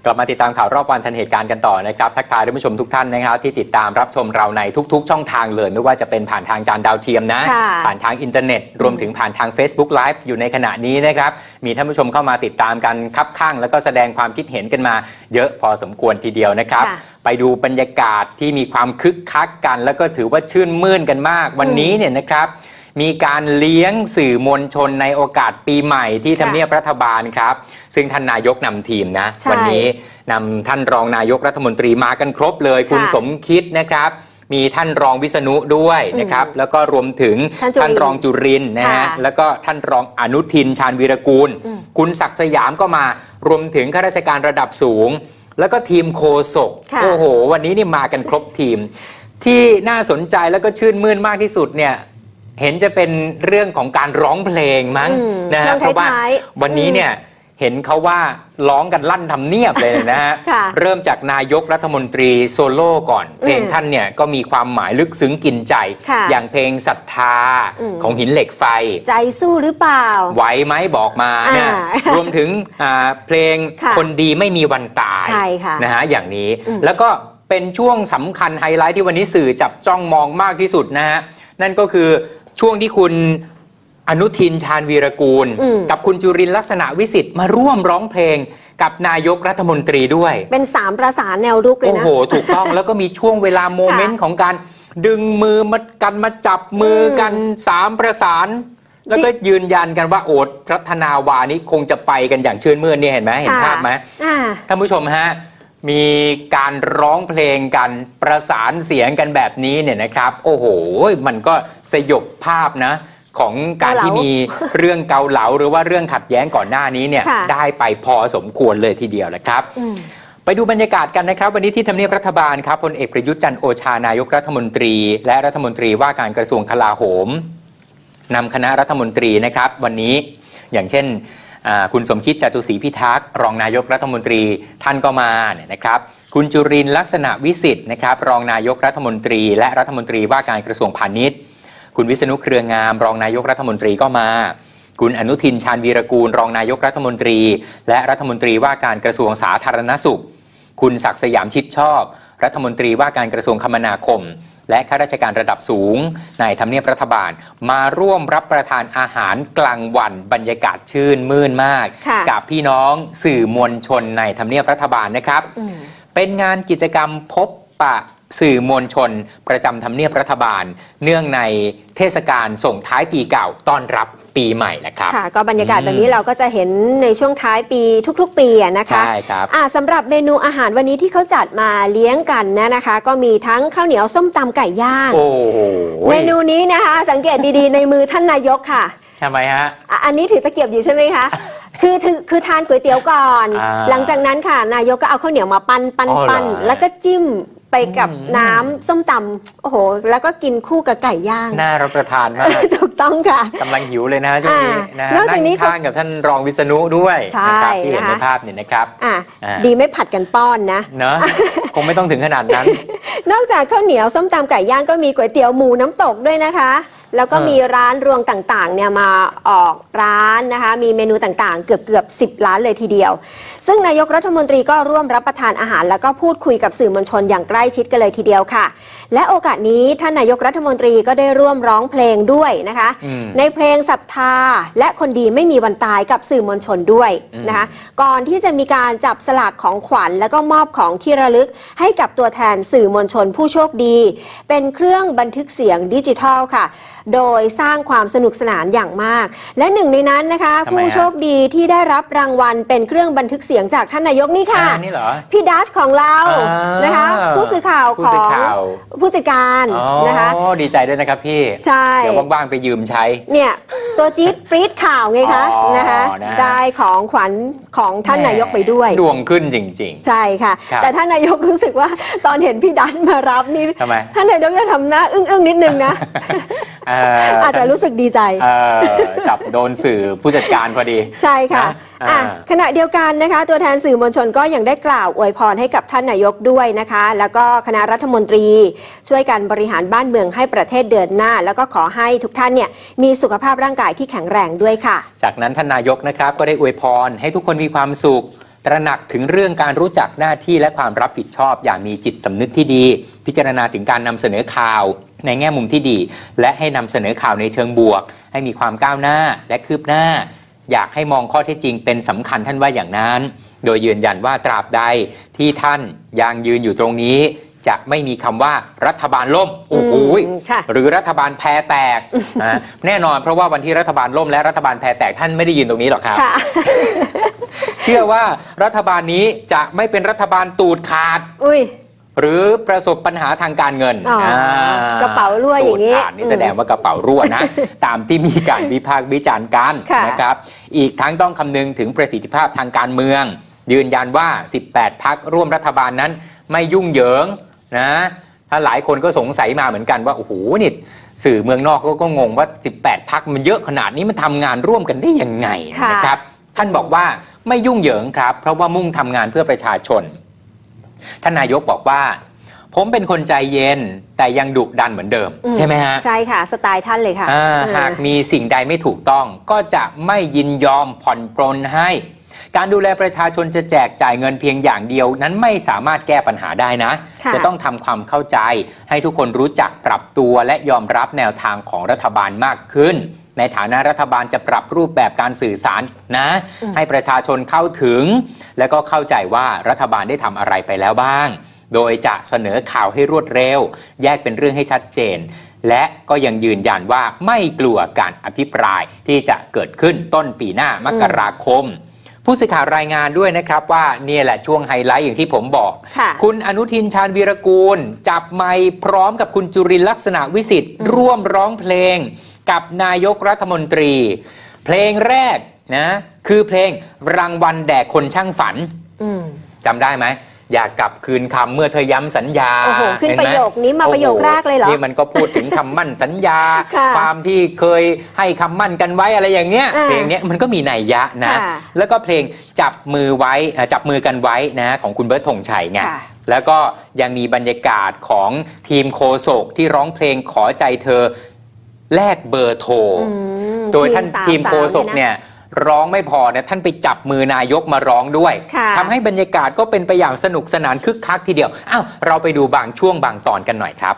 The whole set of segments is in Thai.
กลับมาติดตามข่าวรอบวันทันเหตุการณ์กันต่อนะครับทักทายท่านผู้ชมทุกท่านนะครับที่ติดตามรับชมเราในทุกๆช่องทางเลยไม่ว่าจะเป็นผ่านทางจานดาวเทียมนะผ่านทางอินเทอร์เน็ตรวมถึงผ่านทาง Facebook Live อยู่ในขณะนี้นะครับมีท่านผู้ชมเข้ามาติดตามกันคับข้างแล้วก็แสดงความคิดเห็นกันมาเยอะพอสมควรทีเดียวนะครับไปดูบรรยากาศที่มีความคึกคักกันแล้วก็ถือว่าชื่นมื่นกันมากวันนี้เนี่ยนะครับมีการเลี้ยงสื่อมวลชนในโอกาสปีใหม่ที่ทำเนียบรัฐบาลครับซึ่งท่านนายกนำทีมนะวันนี้นำท่านรองนายกรัฐมนตรีมากันครบเลยคุณสมคิดนะครับมีท่านรองวิษณุด้วยนะครับแล้วก็รวมถึงท่านรองจุรินทร์นะฮะแล้วก็ท่านรองอนุทินชาญวีรกูลคุณศักดิ์สยามก็มารวมถึงข้าราชการระดับสูงแล้วก็ทีมโฆษกโอ้โหวันนี้นี่มากันครบทีมที่น่าสนใจแล้วก็ชื่นมื่นมากที่สุดเนี่ยเห็นจะเป็นเรื่องของการร้องเพลงมั้งนะฮะเพราะว่าวันนี้เนี่ยเห็นเขาว่าร้องกันลั่นทำเนียบเลยนะฮะเริ่มจากนายกรัฐมนตรีโซโล่ก่อนเพลงท่านเนี่ยก็มีความหมายลึกซึ้งกินใจอย่างเพลงศรัทธาของหินเหล็กไฟใจสู้หรือเปล่าไหวไหมบอกมาเนี่ยรวมถึงเพลงคนดีไม่มีวันตายนะฮะอย่างนี้แล้วก็เป็นช่วงสำคัญไฮไลท์ที่วันนี้สื่อจับจ้องมองมากที่สุดนะฮะนั่นก็คือช่วงที่คุณอนุทินชาญวีรกูลกับคุณจุรินทร์ลักษณะวิสิทธิ์มาร่วมร้องเพลงกับนายกรัฐมนตรีด้วยเป็น3ประสานแนวรุกเลยนะโอ้โหถูกต้องแล้วก็มีช่วงเวลาโมเมนต์ของการดึงมือมาจับมือกัน3ประสานแล้วก็ยืนยันกันว่าโอดรัตนาวานี้คงจะไปกันอย่างชื่นมื่นเนี่ยเห็นไหมเห็นภาพไหมท่านผู้ชมฮะมีการร้องเพลงกันประสานเสียงกันแบบนี้เนี่ยนะครับโอ้โหมันก็สยบภาพนะของการที่มีเรื่องเกาเหลาหรือว่าเรื่องขัดแย้งก่อนหน้านี้เนี่ยได้ไปพอสมควรเลยทีเดียวนะครับไปดูบรรยากาศกันนะครับวันนี้ที่ทำเนียบรัฐบาลครับพลเอกประยุทธ์จันทร์โอชานายกรัฐมนตรีและรัฐมนตรีว่าการกระทรวงกลาโหมนำคณะรัฐมนตรีนะครับวันนี้อย่างเช่นคุณสมคิดจตุศรีพิทักษ์รองนายกรัฐมนตรีท่านก็มาเนี่ยนะครับคุณจุรินทร์ลักษณะวิสิทธิ์นะครับรองนายกรัฐมนตรีและรัฐมนตรีว่าการกระทรวงพาณิชย์คุณวิษณุเครืองามรองนายกรัฐมนตรีก็มาคุณอนุทินชาญวีรกูลรองนายกรัฐมนตรีและรัฐมนตรีว่าการกระทรวงสาธารณสุขคุณศักดิ์สยามชิดชอบรัฐมนตรีว่าการกระทรวงคมนาคมและข้าราชการระดับสูงในทำเนียบรัฐบาลมาร่วมรับประทานอาหารกลางวันบรรยากาศชื่นมื่นมากกับพี่น้องสื่อมวลชนในทำเนียบรัฐบาลนะครับเป็นงานกิจกรรมพบปะสื่อมวลชนประจำทำเนียบรัฐบาลเนื่องในเทศกาลส่งท้ายปีเก่าต้อนรับปีใหม่แหละครับค่ะก็บรรยากาศแบบนี้เราก็จะเห็นในช่วงท้ายปีทุกๆปีนะคะใช่ครับสำหรับเมนูอาหารวันนี้ที่เขาจัดมาเลี้ยงกันนะคะก็มีทั้งข้าวเหนียวส้มตำไก่ย่างโอ้โหเมนูนี้นะคะสังเกตดีๆในมือท่านนายกค่ะทำไมฮะอันนี้ถือตะเกียบอยู่ใช่ไหมคะคือทานก๋วยเตี๋ยวก่อนหลังจากนั้นค่ะนายกก็เอาข้าวเหนียวมาปั้นแล้วก็จิ้มไปกับน้ำส้มตำโอ้โหแล้วก็กินคู่กับไก่ย่างน่ารับประทานมากถูกต้องค่ะกำลังหิวเลยนะช่วงนี้นะนอกจากนี้ข้างกับท่านรองวิษณุด้วยนะครับที่เห็นในภาพนี่นะครับดีไม่ผัดกันป้อนนะเนอะคงไม่ต้องถึงขนาดนั้นนอกจากข้าวเหนียวส้มตำไก่ย่างก็มีก๋วยเตี๋ยวหมูน้ำตกด้วยนะคะแล้วก็มีร้านรวงต่างๆเนี่ยมาออกร้านนะคะมีเมนูต่างๆเกือบ10 ร้านเลยทีเดียวซึ่งนายกรัฐมนตรีก็ร่วมรับประทานอาหารแล้วก็พูดคุยกับสื่อมวลชนอย่างใกล้ชิดกันเลยทีเดียวค่ะและโอกาสนี้ท่านนายกรัฐมนตรีก็ได้ร่วมร้องเพลงด้วยนะคะในเพลงศรัทธาและคนดีไม่มีวันตายกับสื่อมวลชนด้วยนะคะก่อนที่จะมีการจับสลากของขวัญแล้วก็มอบของที่ระลึกให้กับตัวแทนสื่อมวลชนผู้โชคดีเป็นเครื่องบันทึกเสียงดิจิทัลค่ะโดยสร้างความสนุกสนานอย่างมากและหนึ่งในนั้นนะคะผู้โชคดีที่ได้รับรางวัลเป็นเครื่องบันทึกเสียงจากท่านนายกนี่ค่ะพี่ดัชของเรานะคะผู้สื่อข่าวของผู้จัดการนะคะดีใจด้วยนะครับพี่ใช่เดี๋ยวว่างๆไปยืมใช้เนี่ยตัวจี๊ดปรี๊ดข่าวไงคะนะคะได้ของขวัญของท่านนายกไปด้วยดวงขึ้นจริงๆใช่ค่ะแต่ท่านนายกรู้สึกว่าตอนเห็นพี่ดัชมารับนี่ท่านนายกจะทำหน้าอึ้งนิดนึงนะอาจจะรู้สึกดีใจจับโดนสื่อผู้จัดการพอดีใช่ค่ะขณะเดียวกันนะคะตัวแทนสื่อมวลชนก็ยังได้กล่าวอวยพรให้กับท่านนายกด้วยนะคะแล้วก็คณะรัฐมนตรีช่วยกันบริหารบ้านเมืองให้ประเทศเดินหน้าแล้วก็ขอให้ทุกท่านเนี่ยมีสุขภาพร่างกายที่แข็งแรงด้วยค่ะจากนั้นท่านนายกนะครับก็ได้อวยพรให้ทุกคนมีความสุขตระหนักถึงเรื่องการรู้จักหน้าที่และความรับผิดชอบอย่างมีจิตสำนึกที่ดีพิจารณาถึงการนำเสนอข่าวในแง่มุมที่ดีและให้นำเสนอข่าวในเชิงบวกให้มีความก้าวหน้าและคืบหน้าอยากให้มองข้อเท็จจริงเป็นสำคัญท่านว่าอย่างนั้นโดยยืนยันว่าตราบใดที่ท่านยังยืนอยู่ตรงนี้จะไม่มีคำว่ารัฐบาลล่มโอ้โหหรือรัฐบาลแพรแตกแน่นอนเพราะว่าวันที่รัฐบาลล่มและรัฐบาลแพรแตกท่านไม่ได้ยืนตรงนี้หรอกครับ เชื่อว่ารัฐบาลนี้จะไม่เป็นรัฐบาลตูดขาดหรือประสบปัญหาทางการเงินกระเป๋ารั่วอย่างนี้นี่แสดงว่ากระเป๋ารั่วนะ ตามที่มีการวิพากษ์วิจารณ์กันนะครับอีกทั้งต้องคำนึงถึงประสิทธิภาพทางการเมืองยืนยันว่า18พรรคร่วมรัฐบาลนั้นไม่ยุ่งเหยิงนะถ้าหลายคนก็สงสัยมาเหมือนกันว่าโอ้โหนี่สื่อเมืองนอกก็งงว่า18พรรคมันเยอะขนาดนี้มันทำงานร่วมกันได้ยังไงนะครับท่านบอกว่าไม่ยุ่งเหยิงครับเพราะว่ามุ่งทำงานเพื่อประชาชนท่านนายกบอกว่าผมเป็นคนใจเย็นแต่ยังดุดันเหมือนเดิมใช่ไหมฮะใช่ค่ะสไตล์ท่านเลยค่ะหากมีสิ่งใดไม่ถูกต้องก็จะไม่ยินยอมผ่อนปรนให้การดูแลประชาชนจะแจกจ่ายเงินเพียงอย่างเดียวนั้นไม่สามารถแก้ปัญหาได้นะจะต้องทำความเข้าใจให้ทุกคนรู้จักปรับตัวและยอมรับแนวทางของรัฐบาลมากขึ้นในฐานะรัฐบาลจะปรับรูปแบบการสื่อสารนะให้ประชาชนเข้าถึงและก็เข้าใจว่ารัฐบาลได้ทำอะไรไปแล้วบ้างโดยจะเสนอข่าวให้รวดเร็วแยกเป็นเรื่องให้ชัดเจนและก็ยังยืนยันว่าไม่กลัวการอภิปรายที่จะเกิดขึ้นต้นปีหน้ามกราคมผู้สื่อข่าวรายงานด้วยนะครับว่านี่แหละช่วงไฮไลท์อย่างที่ผมบอกคุณอนุทินชาญวีรกูลจับไมค์พร้อมกับคุณจุรินทร์ลักษณะวิสิทธิ์ร่วมร้องเพลงกับนายกรัฐมนตรีเพลงแรกนะคือเพลงรางวัลแด่คนช่างฝันจำได้ไหมอยากกลับคืนคำเมื่อเธอย้ำสัญญาโอ้โหขึ้นประโยคนี้มาประโยคแรกเลยเหรอนี่มันก็พูดถึงคำมั่นสัญญา ความที่เคยให้คำมั่นกันไว้อะไรอย่างเงี้ยเพลงนี้มันก็มีนัยยะนะแล้วก็เพลงจับมือไว้จับมือกันไว้นะของคุณเบิร์ตธงชัยไงแล้วก็ยังมีบรรยากาศของทีมโคโศกที่ร้องเพลงขอใจเธอแลกเบอร์โทรโดยท่านทีมโคโศกเนี่ยร้องไม่พอนะท่านไปจับมือนายกมาร้องด้วยทำให้บรรยากาศก็เป็นไปอย่างสนุกสนานคึกคักทีเดียวอ้าวเราไปดูบางช่วงบางตอนกันหน่อยครับ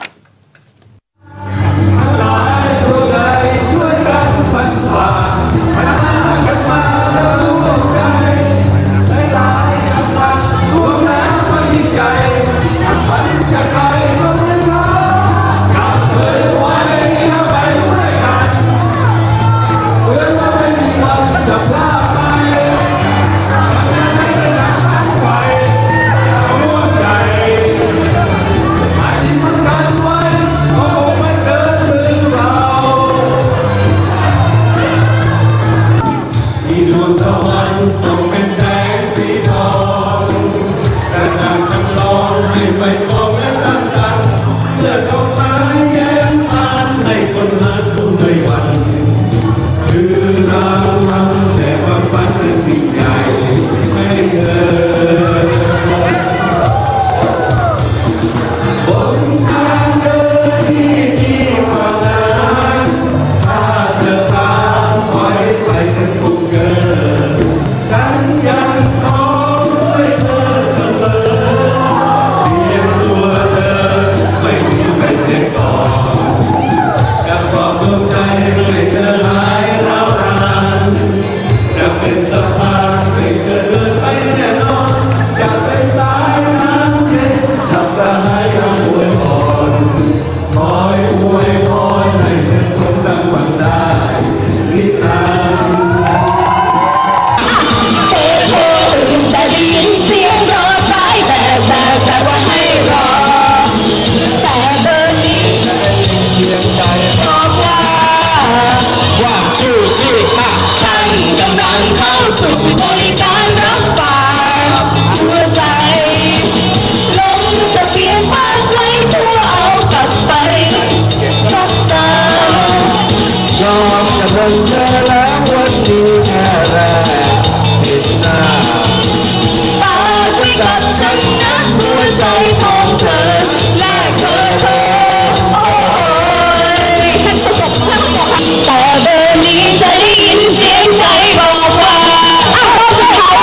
แต่เบอร์นี้จะได้ยินเสียงใจบอกว่าเอาเธอ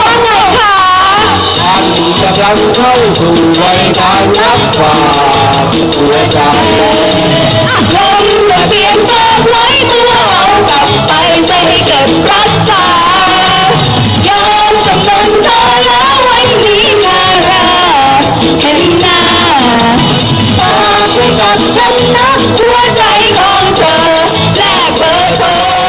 เข้าสู่วัยการรับฝากหัวใจลงทะเบียนฝากไว้เพื่อเอากลับไปใจให้เก็บรักษายอมจำนนเธอแล้วไว้มีค่าราเห็นหน้าฝากไว้กับฉันนะหัวใจของเธอแลกเบอร์โทร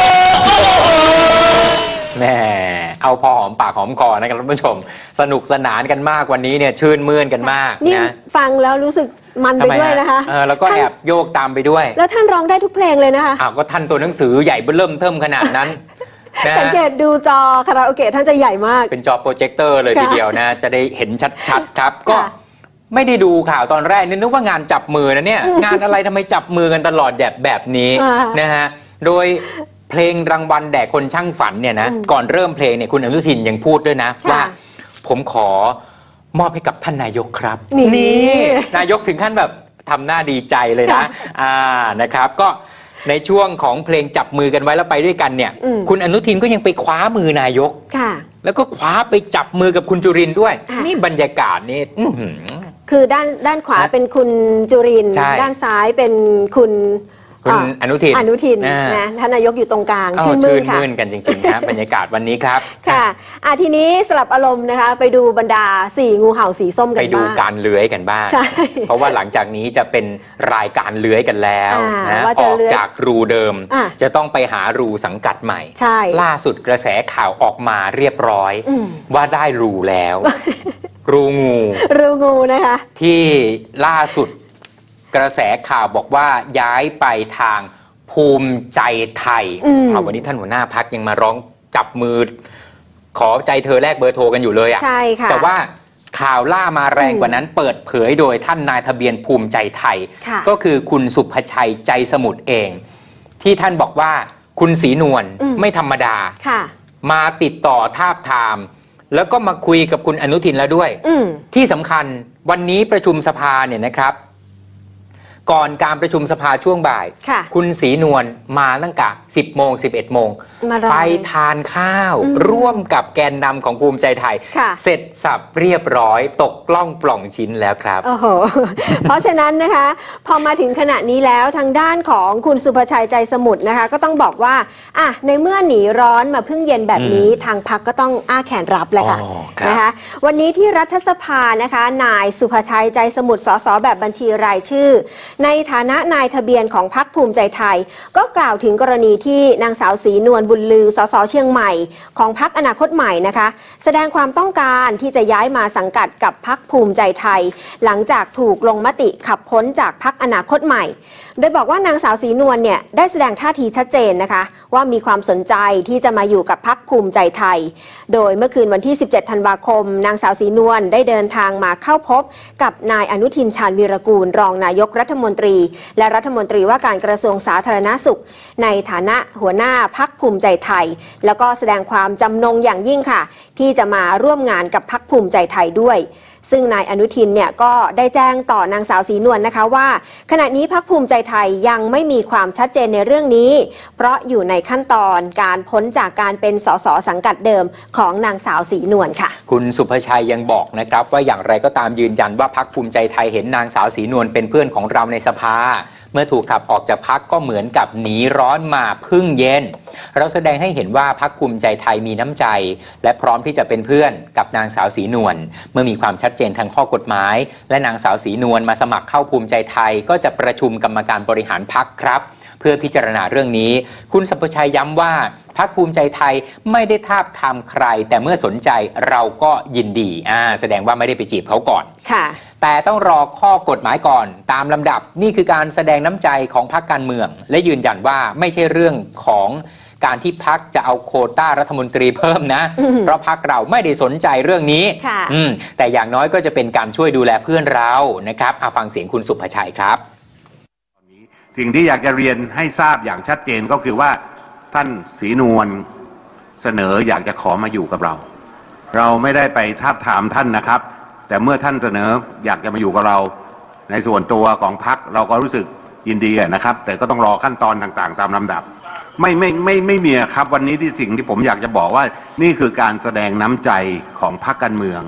แม่เอาพอหอมปากหอมคอนะครับท่านผู้ชมสนุกสนานกันมากวันนี้เนี่ยชื่นมื่นกันมากนี่นะฟังแล้วรู้สึกมันไปด้วยนะคะแล้วก็แอบโยกตามไปด้วยแล้วท่านร้องได้ทุกเพลงเลยนะคะก็ท่านตัวหนังสือใหญ่เบิ่มเทิ่มขนาดนั้นนะสังเกตดูจอคาราโอเกะท่านจะใหญ่มากเป็นจอโปรเจคเตอร์เลยทีเดียวนะจะได้เห็นชัดๆครับก็ไม่ได้ดูข่าวตอนแรกนึกว่างานจับมือนะเนี่ยงานอะไรทำไมจับมือกันตลอดแบบนี้นะฮะโดยเพลงรางวัลแด่คนช่างฝันเนี่ยนะก่อนเริ่มเพลงเนี่ยคุณอนุทินยังพูดด้วยนะว่าผมขอมอบให้กับท่านนายกครับนี่นายกถึงขั้นแบบทำหน้าดีใจเลยนะนะครับก็ในช่วงของเพลงจับมือกันไว้แล้วไปด้วยกันเนี่ยคุณอนุทินก็ยังไปคว้ามือนายกแล้วก็คว้าไปจับมือกับคุณจุรินทร์ด้วยนี่บรรยากาศนี่คือด้านขวาเป็นคุณจุรินทร์ด้านซ้ายเป็นคุณอนุทินนะท่านนายกอยู่ตรงกลางชื่นมื่นกันจริงๆครับบรรยากาศวันนี้ครับค่ะทีนี้สลับอารมณ์นะคะไปดูบรรดา4งูเห่าสีส้มกันบ้างไปดูการเลื้อยกันบ้างเพราะว่าหลังจากนี้จะเป็นรายการเลื้อยกันแล้วนะออกจากรูเดิมจะต้องไปหารูสังกัดใหม่ล่าสุดกระแสข่าวออกมาเรียบร้อยว่าได้รูแล้วรูงูนะคะที่ล่าสุดกระแสข่าวบอกว่าย้ายไปทางภูมิใจไทยวันนี้ท่านหัวหน้าพรรคยังมาร้องจับมือขอใจเธอแลกเบอร์โทรกันอยู่เลยใช่ค่ะแต่ว่าข่าวล่ามาแรงกว่านั้นเปิดเผยโดยท่านนายทะเบียนภูมิใจไทยก็คือคุณสุภชัยใจสมุทรเองที่ท่านบอกว่าคุณศรีนวลไม่ธรรมดามาติดต่อทาบทามแล้วก็มาคุยกับคุณอนุทินแล้วด้วยที่สำคัญวันนี้ประชุมสภาเนี่ยนะครับก่อนการประชุมสภาช่วงบ่ายคุณศรีนวลมาตั้งแต่10 โมง 11 โมงไปทานข้าวร่วมกับแกนนำของภูมิใจไทยเสร็จสับเรียบร้อยตกกล้องปล่องชิ้นแล้วครับโอ้โหเพราะฉะนั้นนะคะพอมาถึงขณะนี้แล้วทางด้านของคุณสุภชัยใจสมุทรนะคะก็ต้องบอกว่าในเมื่อหนีร้อนมาพึ่งเย็นแบบนี้ทางพรรคก็ต้องอ้าแขนรับเลยค่ะนะคะวันนี้ที่รัฐสภานะคะนายสุภชัยใจสมุทรสสแบบบัญชีรายชื่อในฐานะนายทะเบียนของพรรคภูมิใจไทยก็กล่าวถึงกรณีที่นางสาวศรีนวลบุญลือสสเชียงใหม่ของพรรคอนาคตใหม่นะคะแสดงความต้องการที่จะย้ายมาสังกัดกับพรรคภูมิใจไทยหลังจากถูกลงมติขับพ้นจากพรรคอนาคตใหม่โดยบอกว่านางสาวศรีนวลเนี่ยได้แสดงท่าทีชัดเจนนะคะว่ามีความสนใจที่จะมาอยู่กับพรรคภูมิใจไทยโดยเมื่อคืนวันที่17 ธันวาคมนางสาวศรีนวลได้เดินทางมาเข้าพบกับนายอนุทินชาญวีรกูลรองนายกรัฐมนตรีและรัฐมนตรีว่าการกระทรวงสาธารณสุขในฐานะหัวหน้าพรรคภูมิใจไทยแล้วก็แสดงความจำนงอย่างยิ่งค่ะที่จะมาร่วมงานกับพรรคภูมิใจไทยด้วยซึ่งนายอนุทินเนี่ยก็ได้แจ้งต่อนางสาวศรีนวลนะคะว่าขณะนี้พรรคภูมิใจไทยยังไม่มีความชัดเจนในเรื่องนี้เพราะอยู่ในขั้นตอนการพ้นจากการเป็นสสสังกัดเดิมของนางสาวศรีนวลค่ะคุณสุภชัยยังบอกนะครับว่าอย่างไรก็ตามยืนยันว่าพรรคภูมิใจไทยเห็นนางสาวศรีนวลเป็นเพื่อนของเราในสภาเมื่อถูกขับออกจากพรรคก็เหมือนกับหนีร้อนมาพึ่งเย็นเราแสดงให้เห็นว่าพรรคภูมิใจไทยมีน้ำใจและพร้อมที่จะเป็นเพื่อนกับนางสาวศรีนวลเมื่อมีความชัดเจนทางข้อกฎหมายและนางสาวศรีนวลมาสมัครเข้าภูมิใจไทยก็จะประชุมกรรมการบริหารพรรคครับเพื่อพิจารณาเรื่องนี้คุณสุภชัยย้ำว่าพรรคภูมิใจไทยไม่ได้ทาบทามใครแต่เมื่อสนใจเราก็ยินดีแสดงว่าไม่ได้ไปจีบเขาก่อนแต่ต้องรอข้อกฎหมายก่อนตามลำดับนี่คือการแสดงน้ำใจของพรรคการเมืองและยืนยันว่าไม่ใช่เรื่องของการที่พรรคจะเอาโควต้ารัฐมนตรีเพิ่มนะเพราะพรรคเราไม่ได้สนใจเรื่องนี้แต่อย่างน้อยก็จะเป็นการช่วยดูแลเพื่อนเรานะครับฟังเสียงคุณสุภชัยครับสิ่งที่อยากจะเรียนให้ทราบอย่างชัดเจนก็คือว่าท่านศรีนวลเสนออยากจะขอมาอยู่กับเราเราไม่ได้ไปทาบทามท่านนะครับแต่เมื่อท่านเสนออยากจะมาอยู่กับเราในส่วนตัวของพรรคเราก็รู้สึกยินดีนะครับแต่ก็ต้องรอขั้นตอนต่างๆตามลำดับไม่มีครับวันนี้ที่สิ่งที่ผมอยากจะบอกว่านี่คือการแสดงน้ำใจของพรรคการเมืองไป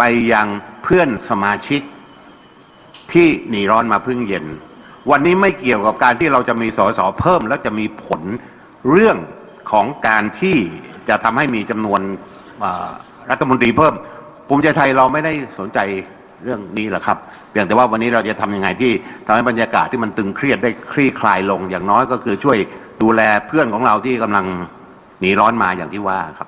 ไปยังเพื่อนสมาชิกที่หนีร้อนมาพึ่งเย็นวันนี้ไม่เกี่ยวกับการที่เราจะมีสสเพิ่มแล้วจะมีผลเรื่องของการที่จะทำให้มีจำนวนรัฐมนตรีเพิ่มภูมิใจไทยเราไม่ได้สนใจเรื่องนี้หรอกครับเพียงแต่ว่าวันนี้เราจะทำยังไงที่ทำให้บรรยากาศที่มันตึงเครียดได้คลี่คลายลงอย่างน้อยก็คือช่วยดูแลเพื่อนของเราที่กำลังหนีร้อนมาอย่างที่ว่าครับ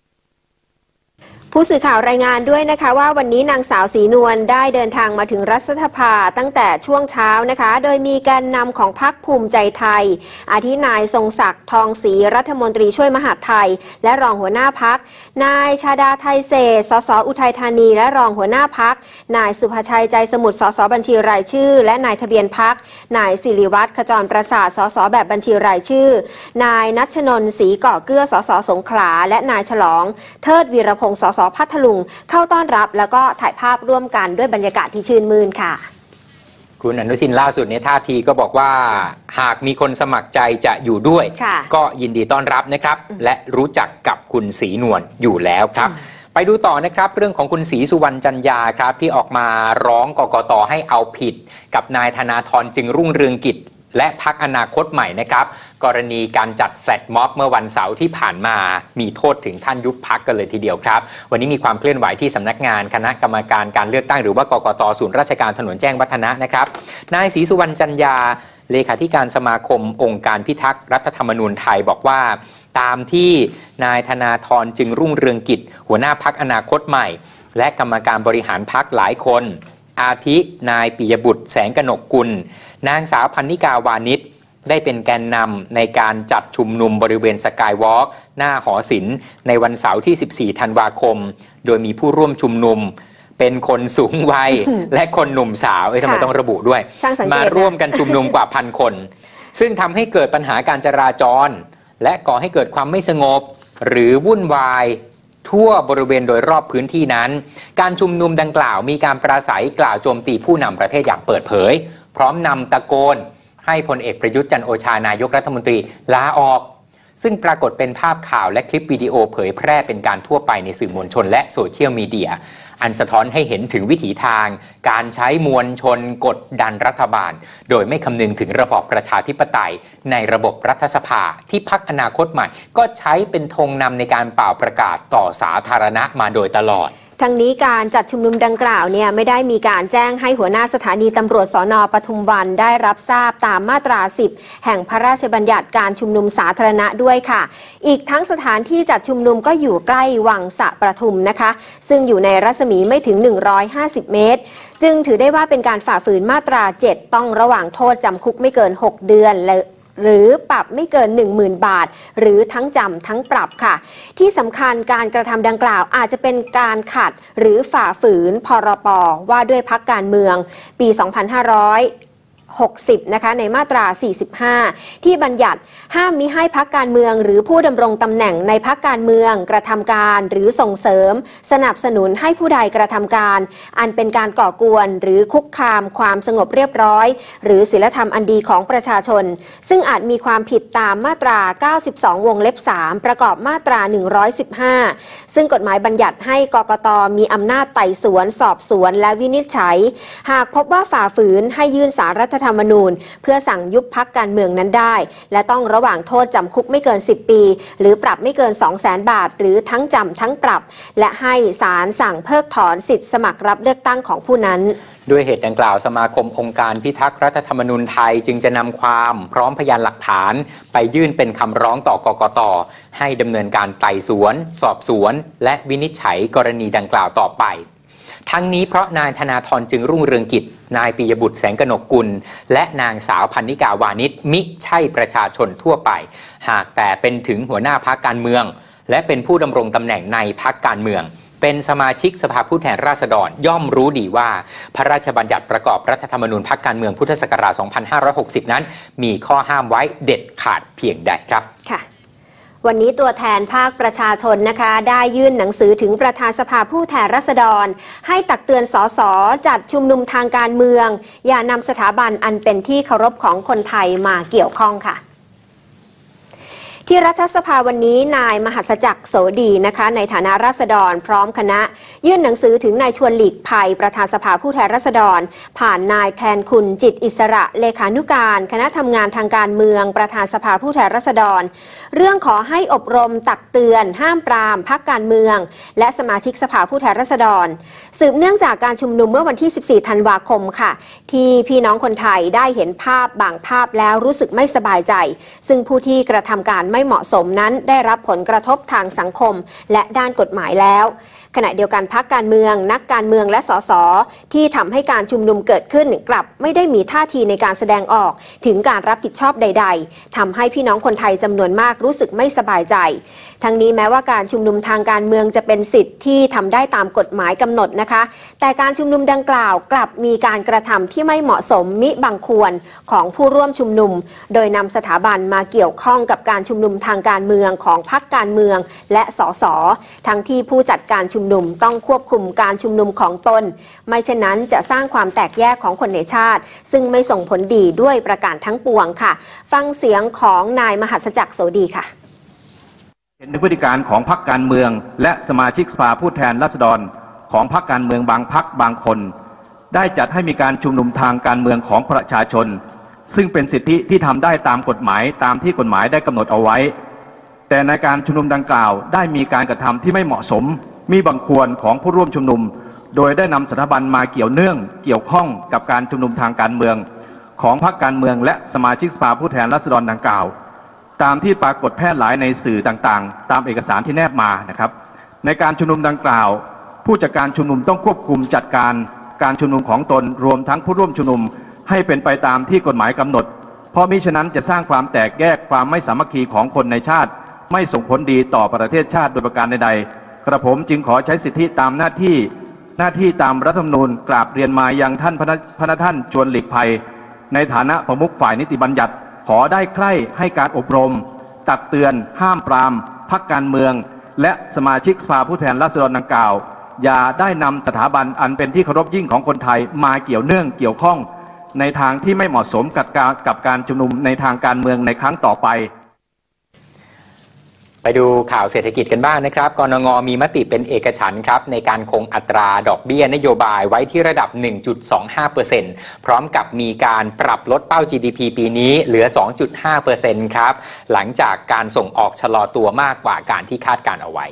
ผู้สื่อข่าวรายงานด้วยนะคะว่าวันนี้นางสาวศรีนวลได้เดินทางมาถึงรัฐสภาตั้งแต่ช่วงเช้านะคะโดยมีแกนนำของพรรคภูมิใจไทยอาทินายทรงศักดิ์ทองศรีรัฐมนตรีช่วยมหาดไทยและรองหัวหน้าพรรคนายชาดาไทยเศษสสอุทัยธานีและรองหัวหน้าพรรคนายสุภชัยใจสมุทรสสบัญชีรายชื่อและนายทะเบียนพรรคนายศิริวัฒน์ขจรประสาทสสแบบบัญชีรายชื่อนายณัชนนท์ศรีก่อเกื้อสสสงขลาและนายฉลองเทิดวีรพงษ์สสพัทลุงเข้าต้อนรับแล้วก็ถ่ายภาพร่วมกันด้วยบรรยากาศที่ชื่นมื่นค่ะคุณอนุทินล่าสุดในท่าทีก็บอกว่าหากมีคนสมัครใจจะอยู่ด้วยก็ยินดีต้อนรับนะครับและรู้จักกับคุณศรีนวลอยู่แล้วครับไปดูต่อนะครับเรื่องของคุณศรีสุวรรณจันยาครับที่ออกมาร้องกกต.ให้เอาผิดกับนายธนาธรจึงรุ่งเรืองกิจและพรรคอนาคตใหม่นะครับกรณีการจัดแฟลชม็อบเมื่อวันเสาร์ที่ผ่านมามีโทษถึงขั้นยุบพรรคกันเลยทีเดียวครับวันนี้มีความเคลื่อนไหวที่สำนักงานคณะกรรมการการเลือกตั้งหรือว่ากกต.ศูนย์ราชการถนนแจ้งวัฒนะนะครับนายศรีสุวรรณจันยาเลขาธิการสมาคมองค์การพิทักษ์รัฐธรรมนูญไทยบอกว่าตามที่นายธนาธรจึงรุ่งเรืองกิจหัวหน้าพรรคอนาคตใหม่และกรรมการบริหารพรรคหลายคนอาทินายปิยบุตรแสงกนกกุลนางสาวพันนิกาวานิชได้เป็นแกนนำในการจัดชุมนุมบริเวณสกายวอล์กหน้าหอศิลป์ในวันเสาร์ที่14ธันวาคมโดยมีผู้ร่วมชุมนุมเป็นคนสูงวัย และคนหนุ่มสาวทำไมต้องระบุด้วยมาร่วมกันชุมนุมกว่าพันคนซึ่งทำให้เกิดปัญหาการจราจรและก่อให้เกิดความไม่สงบหรือวุ่นวายทั่วบริเวณโดยรอบพื้นที่นั้นการชุมนุมดังกล่าวมีการปราศัยกล่าวโจมตีผู้นำประเทศอย่างเปิดเผยพร้อมนำตะโกนให้พลเอกประยุทธ์จันทร์โอชานายกรัฐมนตรีลาออกซึ่งปรากฏเป็นภาพข่าวและคลิปวิดีโอเผยแพร่เป็นการทั่วไปในสื่อมวลชนและโซเชียลมีเดียอันสะท้อนให้เห็นถึงวิถีทางการใช้มวลชนกดดันรัฐบาลโดยไม่คำนึงถึงระบอบประชาธิปไตยในระบบรัฐสภาที่พรรคอนาคตใหม่ก็ใช้เป็นธงนำในการเป่าประกาศต่อสาธารณะมาโดยตลอดทั้งนี้การจัดชุมนุมดังกล่าวเนี่ยไม่ได้มีการแจ้งให้หัวหน้าสถานีตำรวจสน.ปทุมวันได้รับทราบตามมาตรา 10 แห่งพระราชบัญญัติการชุมนุมสาธารณะด้วยค่ะอีกทั้งสถานที่จัดชุมนุมก็อยู่ใกล้วังสะประทุมนะคะซึ่งอยู่ในรัศมีไม่ถึง150เมตรจึงถือได้ว่าเป็นการฝ่าฝืนมาตรา 7ต้องระหว่างโทษจำคุกไม่เกิน6เดือนหรือปรับไม่เกิน 10,000 บาทหรือทั้งจำทั้งปรับค่ะที่สำคัญการกระทำดังกล่าวอาจจะเป็นการขัดหรือฝ่าฝืนพรบว่าด้วยพรรคการเมืองปี2560นะคะในมาตรา 45 ที่บัญญัติห้ามมิให้พรรคการเมืองหรือผู้ดำรงตำแหน่งในพรรคการเมืองกระทำการหรือส่งเสริมสนับสนุนให้ผู้ใดกระทำการอันเป็นการก่อกวนหรือคุกคามความสงบเรียบร้อยหรือศีลธรรมอันดีของประชาชนซึ่งอาจมีความผิดตามมาตรา 92 วงเล็บ 3 ประกอบมาตรา 115 ซึ่งกฎหมายบัญญัติให้กกต.มีอำนาจไต่สวนสอบสวนและวินิจฉัยหากพบว่าฝ่าฝืนให้ยื่นศาลรัฐธรรมนูญเพื่อสั่งยุบพรรคการเมืองนั้นได้และต้องระหว่างโทษจำคุกไม่เกิน10 ปีหรือปรับไม่เกิน 200,000 บาทหรือทั้งจำทั้งปรับและให้ศาลสั่งเพิกถอนสิทธิสมัครรับเลือกตั้งของผู้นั้นด้วยเหตุดังกล่าวสมาคมองค์การพิทักษ์รัฐธรรมนูญไทยจึงจะนำความพร้อมพยานหลักฐานไปยื่นเป็นคำร้องต่อกกต.ให้ดำเนินการไต่สวนสอบสวนและวินิจฉัยกรณีดังกล่าวต่อไปทั้งนี้เพราะนายธนาธรจึงรุ่งเรืองกิจนายปิยบุตรแสงกนกกุลและนางสาวพันนิกาวานิชมิใช่ประชาชนทั่วไปหากแต่เป็นถึงหัวหน้าพรรคการเมืองและเป็นผู้ดำรงตำแหน่งในพรรคการเมืองเป็นสมาชิกสภาผู้แทนราษฎรย่อมรู้ดีว่าพระราชบัญญัติประกอบรัฐธรรมนูญพรรคการเมืองพุทธศักราช 2560 นั้นมีข้อห้ามไว้เด็ดขาดเพียงใดครับค่ะวันนี้ตัวแทนภาคประชาชนนะคะได้ยื่นหนังสือถึงประธานสภาผู้แทนราษฎรให้ตักเตือนสสจัดชุมนุมทางการเมืองอย่านำสถาบันอันเป็นที่เคารพของคนไทยมาเกี่ยวข้องค่ะที่รัฐสภาวันนี้นายมหัสจักรโสดีนะคะในฐานะราษฎรพร้อมคณะยื่นหนังสือถึงนายชวนหลีกภัยประธานสภาผู้แทนราษฎรผ่านนายแทนคุณจิตอิสระเลขานุการคณะทำงานทางการเมืองประธานสภาผู้แทนราษฎรเรื่องขอให้อบรมตักเตือนห้ามปรามพรรคการเมืองและสมาชิกสภาผู้แทนราษฎรสืบเนื่องจากการชุมนุมเมื่อวันที่14ธันวาคมค่ะที่พี่น้องคนไทยได้เห็นภาพบางภาพแล้วรู้สึกไม่สบายใจซึ่งผู้ที่กระทำการไม่เหมาะสมนั้นได้รับผลกระทบทางสังคมและด้านกฎหมายแล้วขณะเดียวกันพรรคการเมืองนักการเมืองและสสที่ทำให้การชุมนุมเกิดขึ้นกลับไม่ได้มีท่าทีในการแสดงออกถึงการรับผิดชอบใดๆทำให้พี่น้องคนไทยจำนวนมากรู้สึกไม่สบายใจทั้งนี้แม้ว่าการชุมนุมทางการเมืองจะเป็นสิทธิ์ที่ทำได้ตามกฎหมายกำหนดนะคะแต่การชุมนุมดังกล่าวกลับมีการกระทำที่ไม่เหมาะสมมิบังควรของผู้ร่วมชุมนุมโดยนำสถาบันมาเกี่ยวข้องกับการชุมนุมทางการเมืองของพรรคการเมืองและสสทั้งที่ผู้จัดการชุมนุมต้องควบคุมการชุมนุมของตนไม่เช่นนั้นจะสร้างความแตกแยกของคนในชาติซึ่งไม่ส่งผลดีด้วยประการทั้งปวงค่ะฟังเสียงของนายมหัสจักรโสดีค่ะเห็นถึงพฤติการของพรรคการเมืองและสมาชิกสภาผู้แทนราษฎรของพรรคการเมืองบางพรรคบางคนได้จัดให้มีการชุมนุมทางการเมืองของประชาชนซึ่งเป็นสิทธิที่ทำได้ตามกฎหมายตามที่กฎหมายได้กำหนดเอาไว้แต่ในการชุมนุมดังกล่าวได้มีการกระทำที่ไม่เหมาะสมมีบังควรของผู้ร่วมชุมนุมโดยได้นำสถาบันมาเกี่ยวข้องกับการชุมนุมทางการเมืองของพรรคการเมืองและสมาชิกสภาผู้แทนราษฎรดังกล่าวตามที่ปรากฏแพร่หลายในสื่อต่างๆตามเอกสารที่แนบมานะครับในการชุมนุมดังกล่าวผู้จัดการชุมนุมต้องควบคุมจัดการชุมนุมของตนรวมทั้งผู้ร่วมชุมนุมให้เป็นไปตามที่กฎหมายกำหนดเพราะมิฉะนั้นจะสร้างความแตกแยกความไม่สามัคคีของคนในชาติไม่ส่งผลดีต่อประเทศชาติโดยประการใดๆกระผมจึงขอใช้สิทธิตามหน้าที่ตามรัฐธรรมนูญกราบเรียนมายังท่านพระท่านชวนหลีกภัยในฐานะประมุขฝ่ายนิติบัญญัติขอได้ใคร่ให้การอบรมตักเตือนห้ามปรามพรรคการเมืองและสมาชิกสภาผู้แทนราษฎรดังกล่าวอย่าได้นำสถาบันอันเป็นที่เคารพยิ่งของคนไทยมาเกี่ยวข้องในทางที่ไม่เหมาะสมกับการชุมนุมในทางการเมืองในครั้งต่อไปไปดูข่าวเศรษฐกิจกันบ้างนะครับกนง.มีมติเป็นเอกฉันท์ครับในการคงอัตราดอกเบี้ยนโยบายไว้ที่ระดับ 1.25% พร้อมกับมีการปรับลดเป้า GDP ปีนี้เหลือ 2.5% ครับหลังจากการส่งออกชะลอตัวมากกว่าการที่คาดการเอาไว้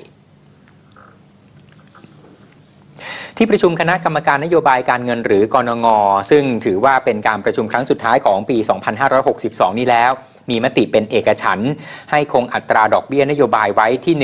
ที่ประชุมคณะกรรมการนโยบายการเงินหรือกนง.ซึ่งถือว่าเป็นการประชุมครั้งสุดท้ายของปี 2562 นี้แล้วมีมติเป็นเอกฉันท์ให้คงอัตราดอกเบี้ยนโยบายไว้ที่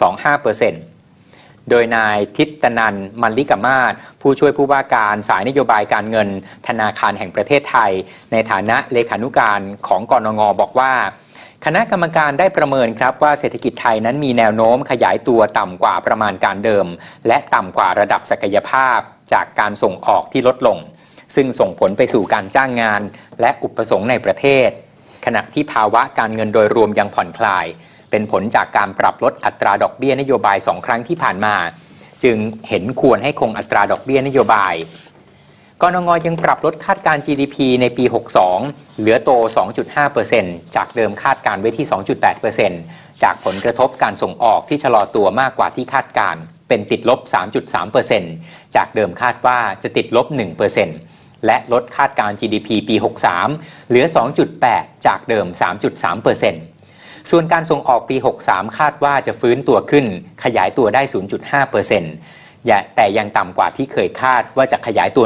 1.25% โดยนายทิตนันท์ มัลลิกมาศผู้ช่วยผู้ว่าการสายนโยบายการเงินธนาคารแห่งประเทศไทยในฐานะเลขานุการของกนง.บอกว่าคณะกรรมการได้ประเมินครับว่าเศรษฐกิจไทยนั้นมีแนวโน้มขยายตัวต่ำกว่าประมาณการเดิมและต่ำกว่าระดับศักยภาพจากการส่งออกที่ลดลงซึ่งส่งผลไปสู่การจ้างงานและอุปสงค์ในประเทศขณะที่ภาวะการเงินโดยรวมยังผ่อนคลายเป็นผลจากการปรับลดอัตราดอกเบี้ยนโยบาย2ครั้งที่ผ่านมาจึงเห็นควรให้คงอัตราดอกเบี้ยนโยบายกนง.ยังปรับลดคาดการ GDP ในปี 62 เหลือโต 2.5% จากเดิมคาดการไว้ที่ 2.8% จากผลกระทบการส่งออกที่ชะลอตัวมากกว่าที่คาดการเป็นติดลบ 3.3% จากเดิมคาดว่าจะติดลบ 1%และลดคาดการ GDP ปี 63 เหลือ 2.8 จากเดิม 3.3%ส่วนการส่งออกปี 63 คาดว่าจะฟื้นตัวขึ้นขยายตัวได้ 0.5%แต่ยังต่ำกว่าที่เคยคาดว่าจะขยายตัว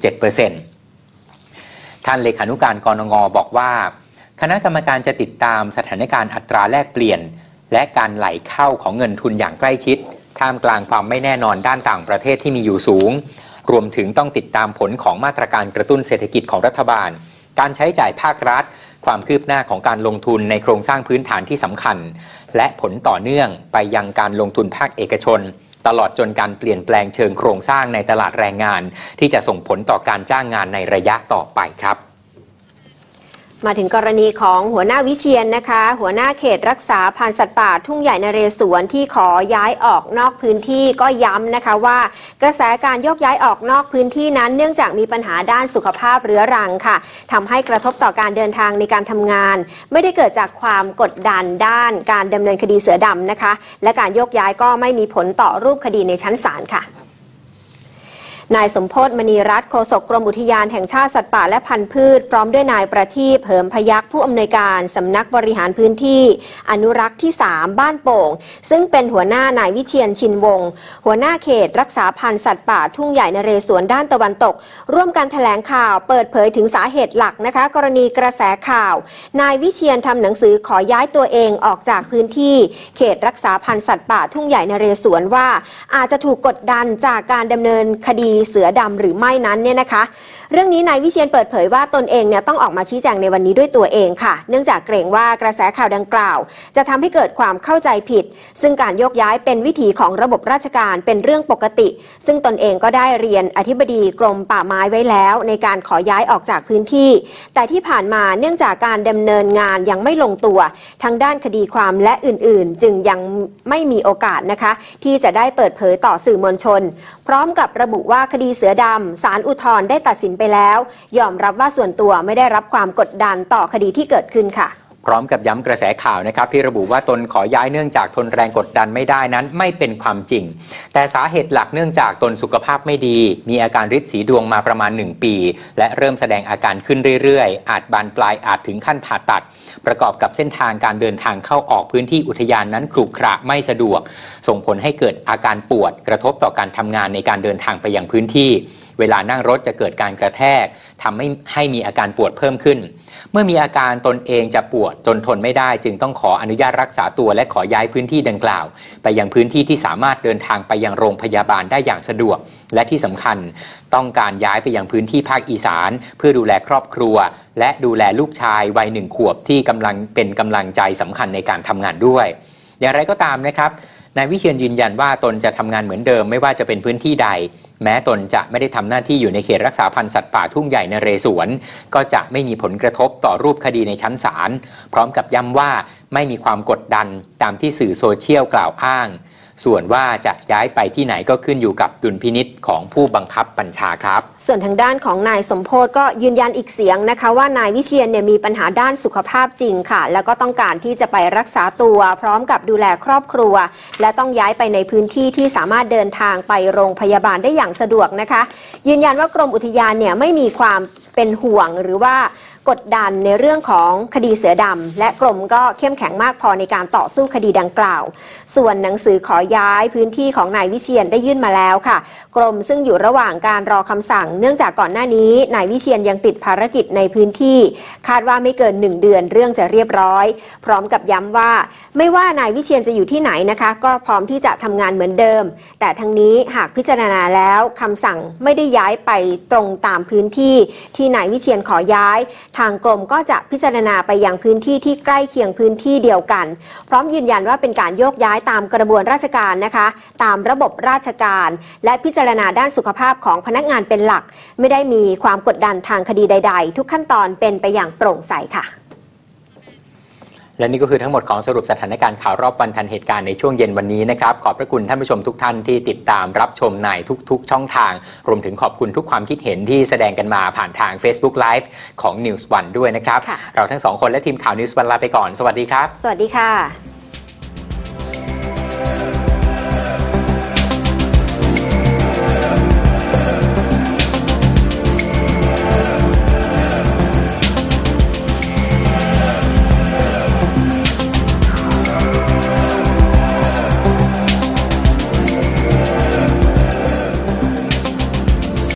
1.7% ท่านเลขานุการกนง.บอกว่าคณะกรรมการจะติดตามสถานการณ์อัตราแลกเปลี่ยนและการไหลเข้าของเงินทุนอย่างใกล้ชิดท่ามกลางความไม่แน่นอนด้านต่างประเทศที่มีอยู่สูงรวมถึงต้องติดตามผลของมาตรการกระตุ้นเศรษฐกิจของรัฐบาลการใช้จ่ายภาครัฐความคืบหน้าของการลงทุนในโครงสร้างพื้นฐานที่สำคัญและผลต่อเนื่องไปยังการลงทุนภาคเอกชนตลอดจนการเปลี่ยนแปลงเชิงโครงสร้างในตลาดแรงงานที่จะส่งผลต่อการจ้างงานในระยะต่อไปครับมาถึงกรณีของหัวหน้าวิเชียรนะคะ หัวหน้าเขตรักษาพันธุ์สัตว์ป่าทุ่งใหญ่นเรศวรที่ขอย้ายออกนอกพื้นที่ก็ย้ำนะคะว่ากระแสการโยกย้ายออกนอกพื้นที่นั้นเนื่องจากมีปัญหาด้านสุขภาพเรื้อรังค่ะทำให้กระทบต่อการเดินทางในการทำงานไม่ได้เกิดจากความกดดันด้านการดำเนินคดีเสือดำนะคะและการโยกย้ายก็ไม่มีผลต่อรูปคดีในชั้นศาลค่ะนายสมโพธิ์มณีรัตน์โฆษกกรมอุทยานแห่งชาติสัตว์ป่าและพันธุ์พืชพร้อมด้วยนายประทีปเหิมพยัคฆ์ผู้อำนวยการสำนักบริหารพื้นที่อนุรักษ์ที่ 3 บ้านโป่งซึ่งเป็นหัวหน้านายวิเชียรชินวงศ์หัวหน้าเขตรักษาพันธุ์สัตว์ป่าทุ่งใหญ่นเรศวรด้านตะวันตกร่วมกันแถลงข่าวเปิดเผยถึงสาเหตุหลักนะคะกรณีกระแสข่าวนายวิเชียรทำหนังสือขอย้ายตัวเองออกจากพื้นที่เขตรักษาพันธุ์สัตว์ป่าทุ่งใหญ่นเรศวรว่าอาจจะถูกกดดันจากการดำเนินคดีเสือดำหรือไม่นั้นเนี่ยนะคะเรื่องนี้นายวิเชียรเปิดเผยว่าตนเองเนี่ยต้องออกมาชี้แจงในวันนี้ด้วยตัวเองค่ะเนื่องจากเกรงว่ากระแสข่าวดังกล่าวจะทำให้เกิดความเข้าใจผิดซึ่งการโยกย้ายเป็นวิถีของระบบราชการเป็นเรื่องปกติซึ่งตนเองก็ได้เรียนอธิบดีกรมป่าไม้ไว้แล้วในการขอย้ายออกจากพื้นที่แต่ที่ผ่านมาเนื่องจากการดำเนินงานยังไม่ลงตัวทั้งด้านคดีความและอื่นๆจึงยังไม่มีโอกาสนะคะที่จะได้เปิดเผยต่อสื่อมวลชนพร้อมกับระบุว่าคดีเสือดำศาลอุทธรณ์ได้ตัดสินไปแล้วยอมรับว่าส่วนตัวไม่ได้รับความกดดันต่อคดีที่เกิดขึ้นค่ะพร้อมกับย้ำกระแสข่าวนะครับที่ระบุว่าตนขอย้ายเนื่องจากทนแรงกดดันไม่ได้นั้นไม่เป็นความจริงแต่สาเหตุหลักเนื่องจากตนสุขภาพไม่ดีมีอาการฤทธิ์สีดวงมาประมาณ1 ปีและเริ่มแสดงอาการขึ้นเรื่อยๆอาจบานปลายอาจถึงขั้นผ่าตัดประกอบกับเส้นทางการเดินทางเข้าออกพื้นที่อุทยานนั้นขรุขระไม่สะดวกส่งผลให้เกิดอาการปวดกระทบต่อการทำงานในการเดินทางไปยังพื้นที่เวลานั่งรถจะเกิดการกระแทกทำให้มีอาการปวดเพิ่มขึ้นเมื่อมีอาการตนเองจะปวดจนทนไม่ได้จึงต้องขออนุญาตรักษาตัวและขอย้ายพื้นที่ดังกล่าวไปยังพื้นที่ที่สามารถเดินทางไปยังโรงพยาบาลได้อย่างสะดวกและที่สำคัญต้องการย้ายไปยังพื้นที่ภาคอีสานเพื่อดูแลครอบครัวและดูแลลูกชายวัย1 ขวบที่กำลังใจสำคัญในการทำงานด้วยอย่างไรก็ตามนะครับนายวิเชียรยืนยันว่าตนจะทำงานเหมือนเดิมไม่ว่าจะเป็นพื้นที่ใดแม้ตนจะไม่ได้ทำหน้าที่อยู่ในเขตรักษาพันธุ์สัตว์ป่าทุ่งใหญ่นเรศวรก็จะไม่มีผลกระทบต่อรูปคดีในชั้นศาลพร้อมกับย้ำว่าไม่มีความกดดันตามที่สื่อโซเชียลกล่าวอ้างส่วนว่าจะย้ายไปที่ไหนก็ขึ้นอยู่กับดุลพินิจของผู้บังคับบัญชาครับส่วนทางด้านของนายสมโพธิ์ก็ยืนยันอีกเสียงนะคะว่านายวิเชียรเนี่ยมีปัญหาด้านสุขภาพจริงค่ะแล้วก็ต้องการที่จะไปรักษาตัวพร้อมกับดูแลครอบครัวและต้องย้ายไปในพื้นที่ที่สามารถเดินทางไปโรงพยาบาลได้อย่างสะดวกนะคะยืนยันว่ากรมอุทยานเนี่ยไม่มีความเป็นห่วงหรือว่ากดดันในเรื่องของคดีเสือดำและกรมก็เข้มแข็งมากพอในการต่อสู้คดีดังกล่าวส่วนหนังสือขอย้ายพื้นที่ของนายวิเชียรได้ยื่นมาแล้วค่ะกรมซึ่งอยู่ระหว่างการรอคำสั่งเนื่องจากก่อนหน้านี้นายวิเชียรยังติดภารกิจในพื้นที่คาดว่าไม่เกิน1 เดือนเรื่องจะเรียบร้อยพร้อมกับย้ำว่าไม่ว่านายวิเชียรจะอยู่ที่ไหนนะคะก็พร้อมที่จะทำงานเหมือนเดิมแต่ทั้งนี้หากพิจารณาแล้วคำสั่งไม่ได้ย้ายไปตรงตามพื้นที่ที่นายวิเชียรขอย้ายทางกรมก็จะพิจารณาไปยังพื้นที่ที่ใกล้เคียงพื้นที่เดียวกันพร้อมยืนยันว่าเป็นการโยกย้ายตามกระบวนราชการนะคะตามระบบราชการและพิจารณาด้านสุขภาพของพนักงานเป็นหลักไม่ได้มีความกดดันทางคดีใดๆทุกขั้นตอนเป็นไปอย่างโปร่งใสค่ะและนี่ก็คือทั้งหมดของสรุปสถานการณ์ข่าวรอบวันทันเหตุการณ์ในช่วงเย็นวันนี้นะครับขอบพระคุณท่านผู้ชมทุกท่านที่ติดตามรับชมในทุกๆช่องทางรวมถึงขอบคุณทุกความคิดเห็นที่แสดงกันมาผ่านทาง Facebook Live ของ News One ด้วยนะครับเราทั้ง2 คนและทีมข่าว News One ลาไปก่อนสวัสดีครับสวัสดีค่ะ